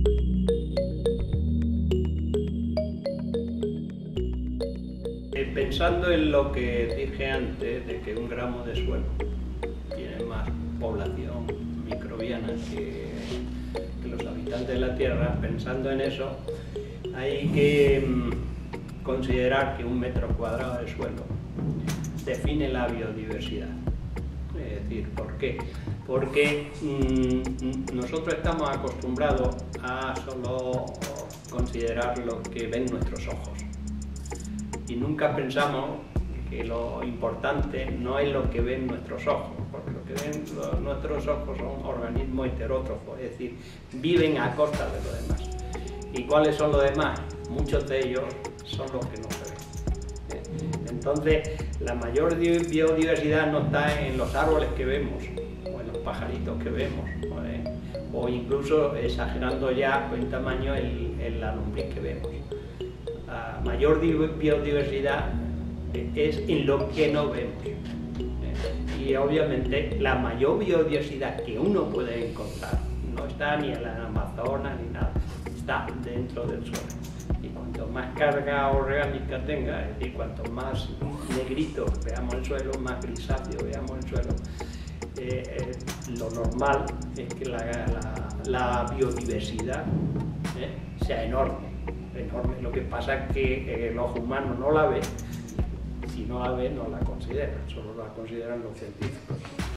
Pensando en lo que dije antes, de que un gramo de suelo tiene más población microbiana que los habitantes de la Tierra, pensando en eso, hay que considerar que un metro cuadrado de suelo define la biodiversidad. Es decir, ¿por qué? Porque nosotros estamos acostumbrados a solo considerar lo que ven nuestros ojos. Y nunca pensamos que lo importante no es lo que ven nuestros ojos, porque lo que ven nuestros ojos son organismos heterótrofos, es decir, viven a costa de lo demás. ¿Y cuáles son los demás? Muchos de ellos son los que no se ven. Entonces, la mayor biodiversidad no está en los árboles que vemos, o en los pajaritos que vemos, o incluso, exagerando ya en tamaño, en la lombriz que vemos. La mayor biodiversidad es en lo que no vemos. Y obviamente la mayor biodiversidad que uno puede encontrar no está ni en la Amazonas ni nada, está dentro del suelo. Y cuanto más carga orgánica tenga, es decir, cuanto más negrito veamos el suelo, más grisáceo veamos el suelo, lo normal es que la biodiversidad sea enorme. Lo que pasa es que el ojo humano no la ve, si no la ve no la considera, solo la consideran los científicos.